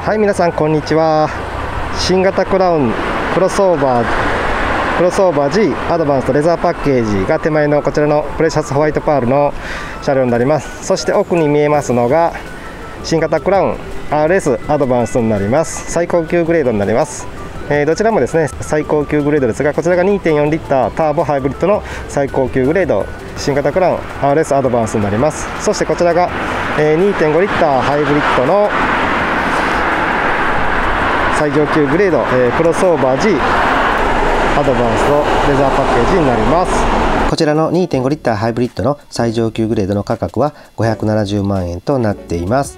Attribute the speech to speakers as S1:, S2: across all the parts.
S1: はい、皆さんこんにちは。新型クラウンクロスオーバー G アドバンストレザーパッケージが手前のこちらのプレシャスホワイトパールの車両になります。そして奥に見えますのが新型クラウン RS アドバンストになります。最高級グレードになります。どちらもですね最高級グレードですが、こちらが 2.4 リッターターボハイブリッドの最高級グレード新型クラウン RS アドバンスになります。そしてこちらが 2.5 リッターハイブリッドの最上級グレードクロスオーバー G アドバンストレザーパッケージになります。
S2: こちらの 2.5 リッターハイブリッドの最上級グレードの価格は570万円となっています。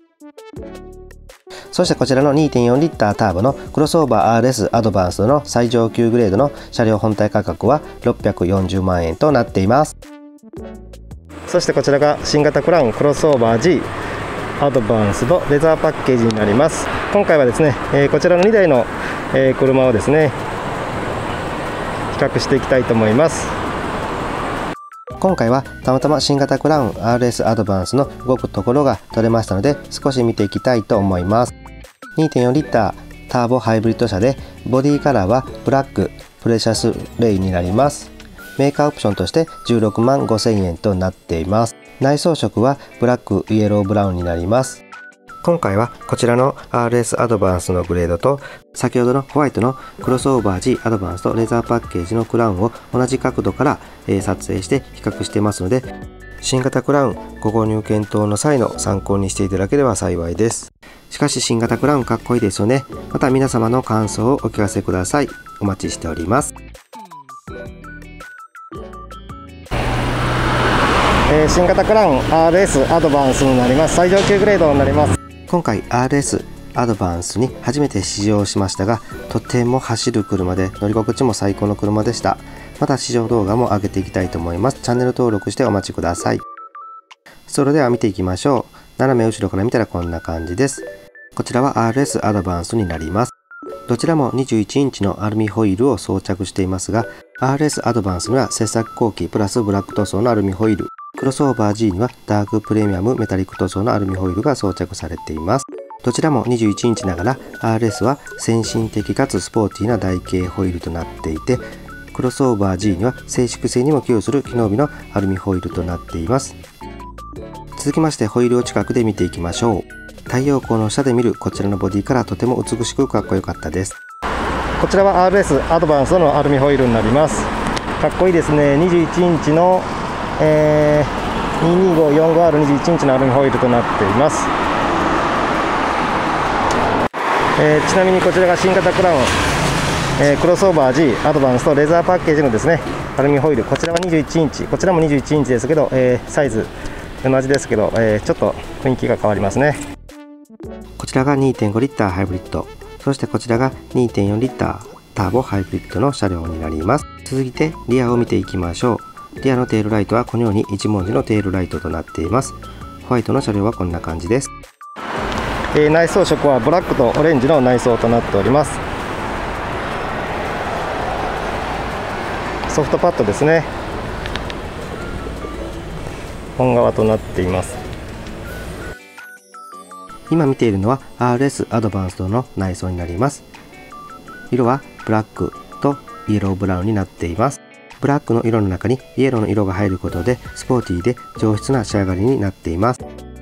S2: そしてこちらの 2.4 リッターターボのクロスオーバー RS アドバンストの最上級グレードの車両本体価格は640万円となっています。
S1: そしてこちらが新型クラウンクロスオーバー G アドバンスドレザーパッケージになります。今回はですね、こちらの2台の、車をですね比較していきたいと思います。
S2: 今回はたまたま新型クラウン RS アドバンスの動くところが撮れましたので、少し見ていきたいと思います。 2.4 リッターターボハイブリッド車で、ボディカラーはブラックプレシャスレイになります。メーカーオプションとして16万5000円となっています。内装色はブラックイエローブラウンになります。今回はこちらの RS アドバンスのグレードと先ほどのホワイトのクロスオーバー G アドバンスとレザーパッケージのクラウンを同じ角度から撮影して比較していますので、新型クラウンご購入検討の際の参考にしていただければ幸いです。しかし新型クラウンかっこいいですよね。また皆様の感想をお聞かせください。お待ちしております。
S1: 新型クラウン RS アドバンスになります。最上級グレードになります。
S2: 今回 RS アドバンスに初めて試乗しましたが、とても走る車で乗り心地も最高の車でした。また試乗動画も上げていきたいと思います。チャンネル登録してお待ちください。それでは見ていきましょう。斜め後ろから見たらこんな感じです。こちらは RS アドバンスになります。どちらも21インチのアルミホイールを装着していますが、 RS アドバンスには切削後期プラスブラック塗装のアルミホイール、クロスオーバー G にはダークプレミアムメタリック塗装のアルミホイールが装着されています。どちらも21インチながら RS は先進的かつスポーティーな台形ホイールとなっていて、クロスオーバー G には静粛性にも寄与する機能美のアルミホイールとなっています。続きましてホイールを近くで見ていきましょう。太陽光の下で見るこちらのボディからとても美しくかっこよかったです。
S1: こちらは RS アドバンストのアルミホイールになります。かっこいいですね。21インチの22545R21 インチのアルミホイールとなっています。ちなみにこちらが新型クラウン、クロスオーバー G アドバンストレザーパッケージのですねアルミホイール、こちらは21インチ、こちらも21インチですけど、サイズ同じですけど、ちょっと雰囲気が変わりますね。
S2: こちらが 2.5 リッターハイブリッド、そしてこちらが 2.4 リッターターボハイブリッドの車両になります。続いてリアを見ていきましょう。リアのテールライトはこのように一文字のテールライトとなっています。ホワイトの車両はこんな感じです。
S1: 内装色はブラックとオレンジの内装となっております。ソフトパッドですね、本革となっています。
S2: 今見ているのは RS アドバンストの内装になります。色はブラックとイエローブラウンになっています。ブラックの色の中にイエローの色が入ることでスポーティーで上質な仕上がりになっています。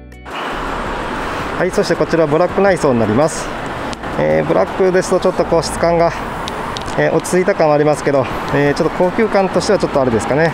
S1: はい、そしてこちらブラック内装になります。ブラックですとちょっと質感が、落ち着いた感はありますけど、ちょっと高級感としてはちょっとあれですかね。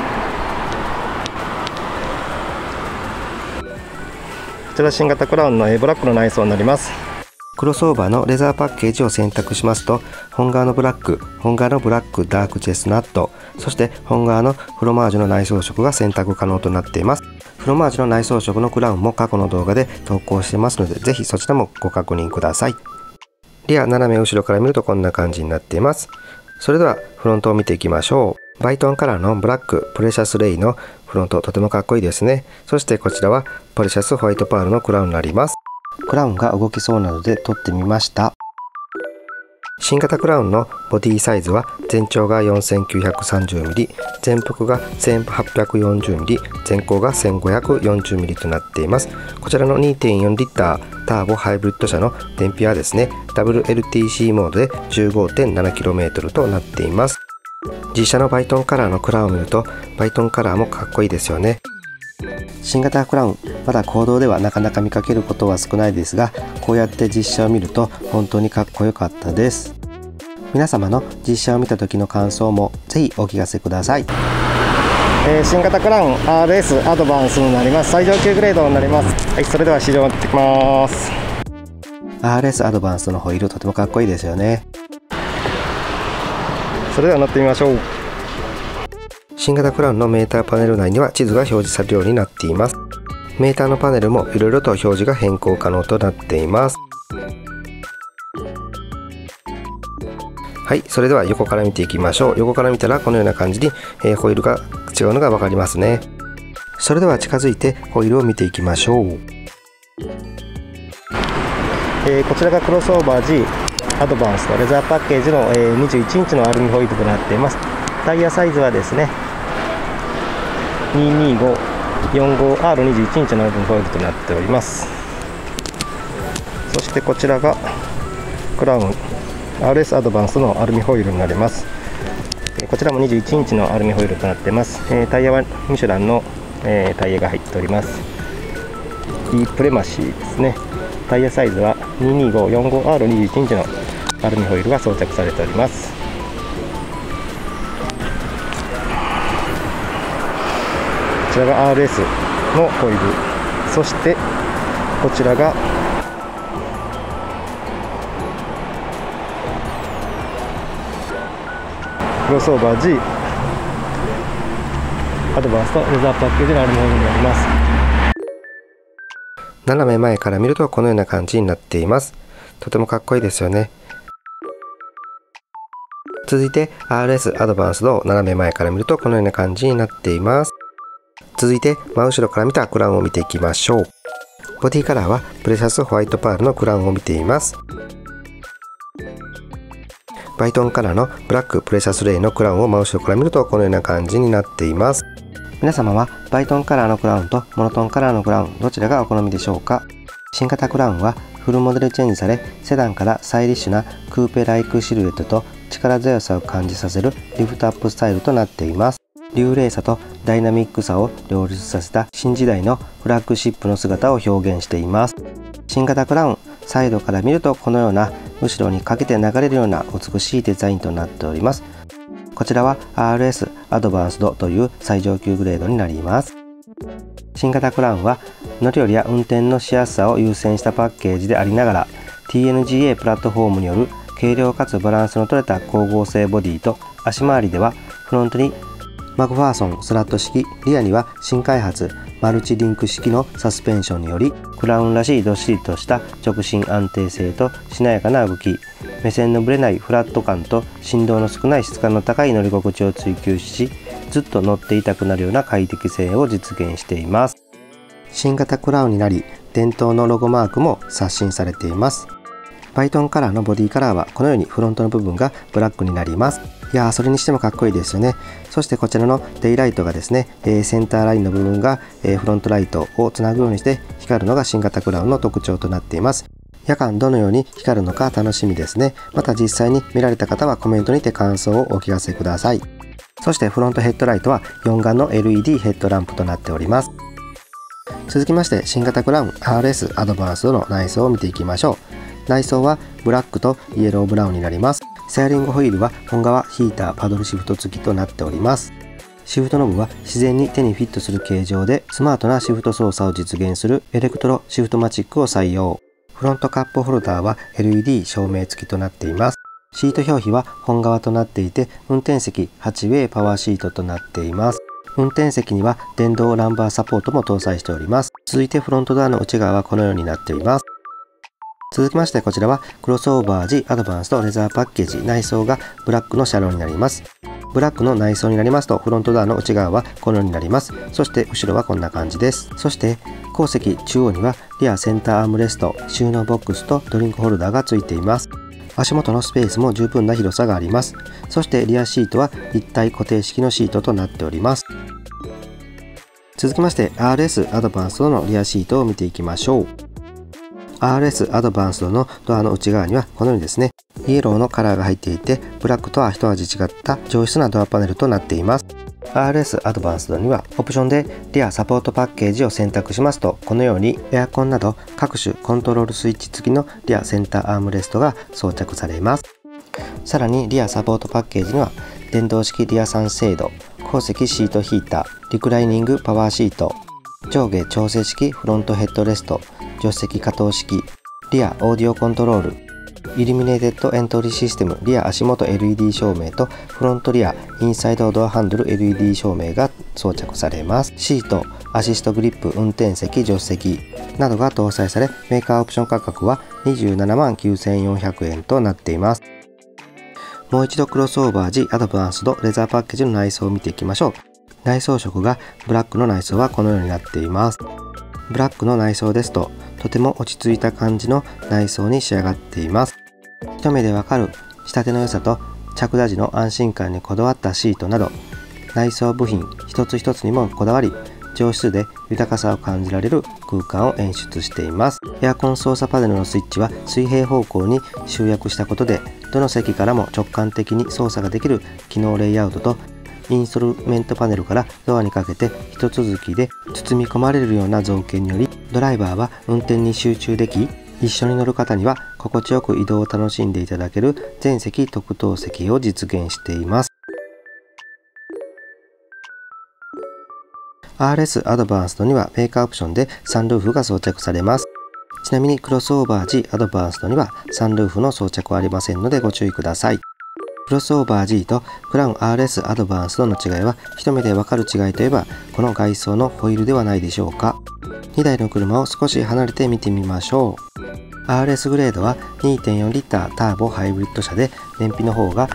S1: こちら新型クラウンの、ブラックの内装になります。
S2: クロスオーバーのレザーパッケージを選択しますと、本革のブラック、本革のブラックダークチェスナット、そして本革のフロマージュの内装色が選択可能となっています。フロマージュの内装色のクラウンも過去の動画で投稿していますので、ぜひそちらもご確認ください。リア斜め後ろから見るとこんな感じになっています。それではフロントを見ていきましょう。バイトンカラーのブラックプレシャスレイのフロント、とてもかっこいいですね。そしてこちらはプレシャスホワイトパールのクラウンになります。クラウンが動きそうなので撮ってみました。新型クラウンのボディサイズは全長が 4930mm、全幅が 1840mm、全高が 1540mm となっています。こちらの 2.4 リッターターボハイブリッド車の燃費はですね WLTC モードで 15.7km となっています。実車のバイトンカラーのクラウンを見るとバイトンカラーもかっこいいですよね。新型クラウン、まだ公道ではなかなか見かけることは少ないですが、こうやって実車を見ると本当にかっこよかったです。皆様の実車を見た時の感想もぜひお聞かせください。
S1: 新型クラウン RS アドバンスになります。最上級グレードになります。はい、それでは試乗に行ってきます。
S2: RS アドバンスのホイールとてもかっこいいですよね。
S1: それでは乗ってみましょう。
S2: 新型クラウンのメーターパネル内には地図が表示されるようになっています。メーターのパネルもいろいろと表示が変更可能となっています。はい、それでは横から見ていきましょう。横から見たらこのような感じに、ホイールが違うのが分かりますね。それでは近づいてホイールを見ていきましょう。
S1: こちらがクロスオーバー G アドバンスとレザーパッケージの、21インチのアルミホイールとなっています。タイヤサイズはですね 225/45R21 インチのアルミホイールとなっております。そしてこちらがクラウン RS アドバンスのアルミホイールになります。こちらも21インチのアルミホイールとなっています。タイヤはミシュランの、タイヤが入っております。イプレマシーですね。タイヤサイズは 225/45R21 インチのアルミホイールが装着されております。こちらが RS のホイール、そしてこちらがクロスオーバー G アドバンスとレザーパッケージのアルミホイールになります。
S2: 斜め前から見るとこのような感じになっています。とてもかっこいいですよね。続いて RS アドバンスを斜め前から見るとこのような感じになっています。続いて真後ろから見たクラウンを見ていきましょう。ボディカラーはプレシャスホワイトパールのクラウンを見ています。バイトンカラーのブラックプレシャスレイのクラウンを真後ろから見るとこのような感じになっています。皆様はバイトンカラーのクラウンとモノトンカラーのクラウンどちらがお好みでしょうか。新型クラウンはフルモデルチェンジされ、セダンからスタイリッシュなクーペライクシルエットと力強さを感じさせるリフトアップスタイルとなっています。流麗さとダイナミックさを両立させた新時代のフラッグシップの姿を表現しています。新型クラウン、サイドから見るとこのような後ろにかけて流れるような美しいデザインとなっております。こちらは RS アドバンスドという最上級グレードになります。新型クラウンは乗り降りや運転のしやすさを優先したパッケージでありながら TNGA プラットフォームによる軽量かつバランスの取れた光合成ボディと足回りではフロントにマクファーソンスラット式、リアには新開発マルチリンク式のサスペンションによりクラウンらしいどっしりとした直進安定性としなやかな動き、目線のぶれないフラット感と振動の少ない質感の高い乗り心地を追求し、ずっと乗っていたくなるような快適性を実現しています。新型クラウンになり伝統のロゴマークも刷新されています。バイトンカラーのボディカラーはこのようにフロントの部分がブラックになります。いやー、それにしてもかっこいいですよね。そしてこちらのデイライトがですね、センターラインの部分がフロントライトをつなぐようにして光るのが新型クラウンの特徴となっています。夜間どのように光るのか楽しみですね。また実際に見られた方はコメントにて感想をお聞かせください。そしてフロントヘッドライトは4眼の LED ヘッドランプとなっております。続きまして新型クラウン RS アドバンスの内装を見ていきましょう。内装はブラックとイエローブラウンになります。ステアリングホイールは本革ヒーターパドルシフト付きとなっております。シフトノブは自然に手にフィットする形状でスマートなシフト操作を実現するエレクトロシフトマチックを採用。フロントカップホルダーは LED 照明付きとなっています。シート表皮は本革となっていて運転席8ウェイパワーシートとなっています。運転席には電動ランバーサポートも搭載しております。続いてフロントドアの内側はこのようになっています。続きましてこちらはクロスオーバー G アドバンスとレザーパッケージ、内装がブラックの車両になります。ブラックの内装になりますとフロントドアの内側はこのようになります。そして後ろはこんな感じです。そして後席中央にはリアセンターアームレスト、収納ボックスとドリンクホルダーがついています。足元のスペースも十分な広さがあります。そしてリアシートは立体固定式のシートとなっております。続きまして RS アドバンスのリアシートを見ていきましょう。 RS アドバンスドのドアの内側にはこのようにですね、イエローのカラーが入っていて、ブラックとは一味違った上質なドアパネルとなっています。RS アドバンスドにはオプションでリアサポートパッケージを選択しますと、このようにエアコンなど各種コントロールスイッチ付きのリアセンターアームレストが装着されます。さらにリアサポートパッケージには電動式リアサンシェード、後席シートヒーター、リクライニングパワーシート、上下調整式フロントヘッドレスト、助手席可動式、リアオーディオコントロール、イルミネーテッドエントリーシステムリア足元 LED 照明とフロントリアインサイドドアハンドル LED 照明が装着されます。シート、アシストグリップ、運転席、助手席などが搭載され、メーカーオプション価格は27万9400円となっています。もう一度クロスオーバー G アドバンスドレザーパッケージの内装を見ていきましょう。内装色がブラックの内装はこのようになっています。ブラックの内装ですととても落ち着いた感じの内装に仕上がっています。一目でわかる仕立ての良さと着座時の安心感にこだわったシートなど、内装部品一つ一つにもこだわり、上質で豊かさを感じられる空間を演出しています。エアコン操作パネルのスイッチは水平方向に集約したことで、どの席からも直感的に操作ができる機能レイアウトと、インストルメントパネルからドアにかけて一続きで包み込まれるような造形により、ドライバーは運転に集中でき、一緒に乗る方には心地よく移動を楽しんでいただける全席特等席を実現しています。RS アドバンスドにはメーカーオプションでサンルーフが装着されます。ちなみにクロスオーバー G アドバンスドにはサンルーフの装着はありませんのでご注意ください。クロスオーバー G とクラウン RS アドバンスドの違いは一目でわかる違いといえばこの外装のホイールではないでしょうか。2台の車を少し離れて見てみましょう。RS グレードは 2.4 リッターターボハイブリッド車で燃費の方が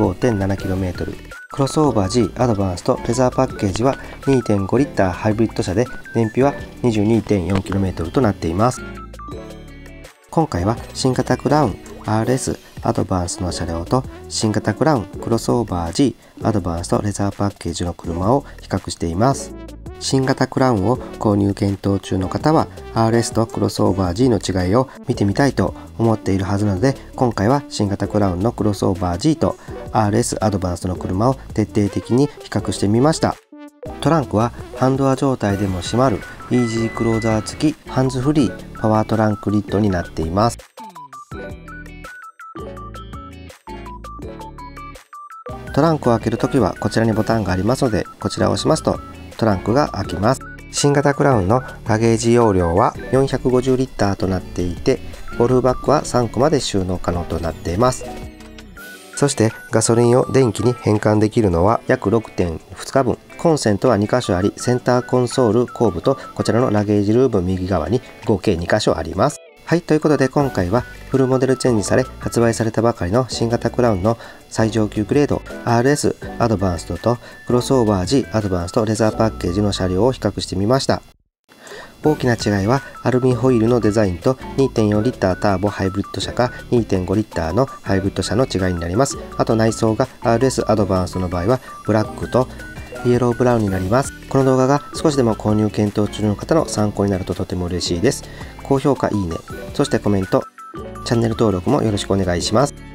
S2: 15.7km、 クロスオーバー G アドバンスドレザーパッケージは 2.5 リッターハイブリッド車で燃費は 22.4km となっています。今回は新型クラウン RS アドバンスの車両と新型クラウンクロスオーバー G アドバンストレザーパッケージの車を比較しています。新型クラウンを購入検討中の方は RS とクロスオーバー G の違いを見てみたいと思っているはずなので、今回は新型クラウンのクロスオーバー G と RS アドバンストの車を徹底的に比較してみました。トランクはハンドア状態でも閉まるイージークローザー付きハンズフリーパワートランクリッドになっています。トランクを開けるときはこちらにボタンがありますので、こちらを押しますとトランクが開きます。新型クラウンのラゲージ容量は450リッターとなっていて、ゴルフバッグは3個まで収納可能となっています。そしてガソリンを電気に変換できるのは約 6.2 日分。コンセントは2箇所あり、センターコンソール後部とこちらのラゲージルーム右側に合計2箇所あります。はい、ということで今回はフルモデルチェンジされ発売されたばかりの新型クラウンの最上級グレード RS アドバンストとクロスオーバー G アドバンストレザーパッケージの車両を比較してみました。大きな違いはアルミホイールのデザインと 2.4 リッターターボハイブリッド車か 2.5 リッターのハイブリッド車の違いになります。あと内装が RS アドバンストの場合はブラックとイエローブラウンになります。この動画が少しでも購入検討中の方の参考になるととても嬉しいです。高評価、いいね、そしてコメント、チャンネル登録もよろしくお願いします。